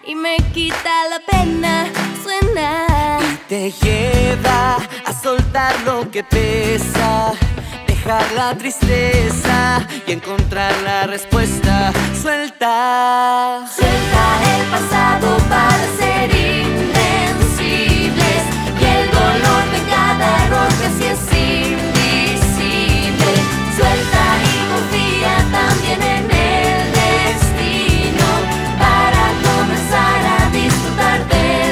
y me quita la pena. Suena y te lleva a soltar lo que pesa, dejar la tristeza y encontrar la respuesta. Suelta, suelta el pasado para ser invencibles, y el dolor de cada error casi es invisible. Suelta y confía también en el destino para comenzar a disfrutar del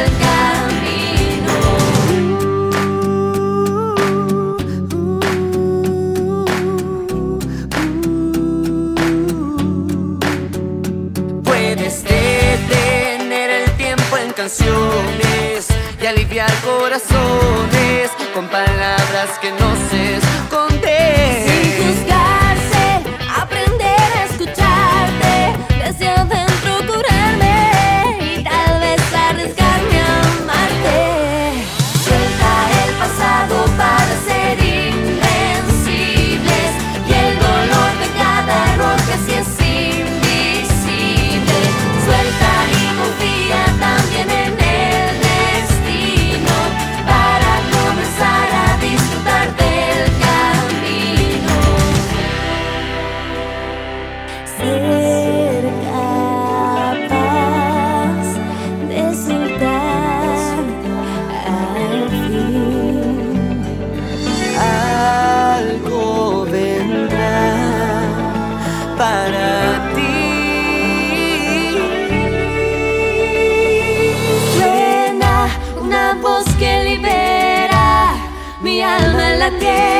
puedes detener el tiempo en canciones y aliviar corazones con palabras que no se esconden. Sin juzgarse, aprender a escucharte, desde adentro curarme y tal vez arriesgarme a amarte. Suelta el pasado para ser invencibles, y el dolor de cada error casi es invisible. Suelta y confía también en el destino para comenzar a disfrutar del camino. Ser capaz de soltar al fin. Algo vendrá para ti. Suena una voz que libera mi alma en la tierra.